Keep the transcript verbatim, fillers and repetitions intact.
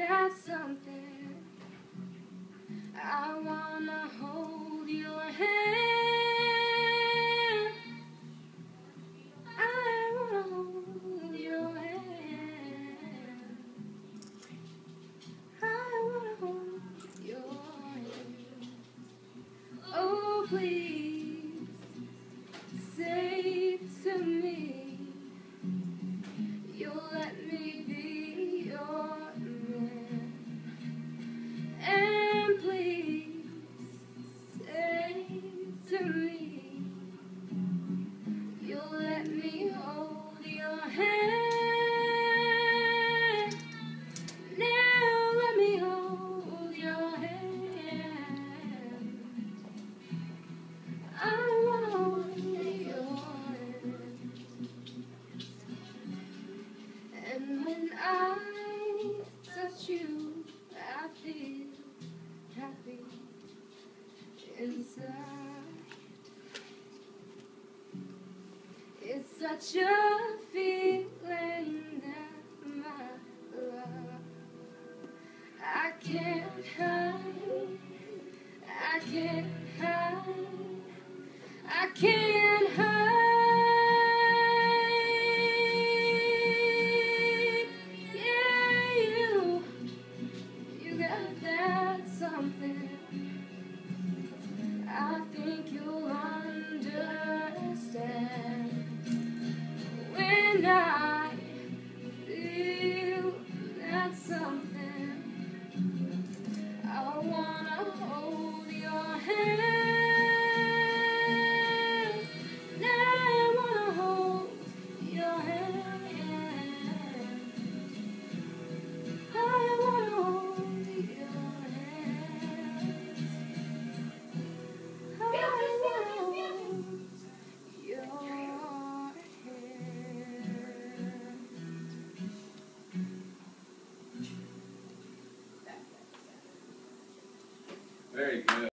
that's something. I wanna hold your hand. I wanna hold your hand. I wanna hold your hand. Oh, please say to me you'll let me be your man. And please say to me you'll let me hold your hand. Now let me hold your hand. I wanna hold your hand. And when I touch you, I feel happy inside. It's such a feeling that my love I can't hide. I can't hide. I can't hide. Yeah, you, you got that something. I think you'll understand when I feel that something. I wanna hold your hand. I wanna hold your hand. I wanna hold your hand. I wanna hold your hand. Very good.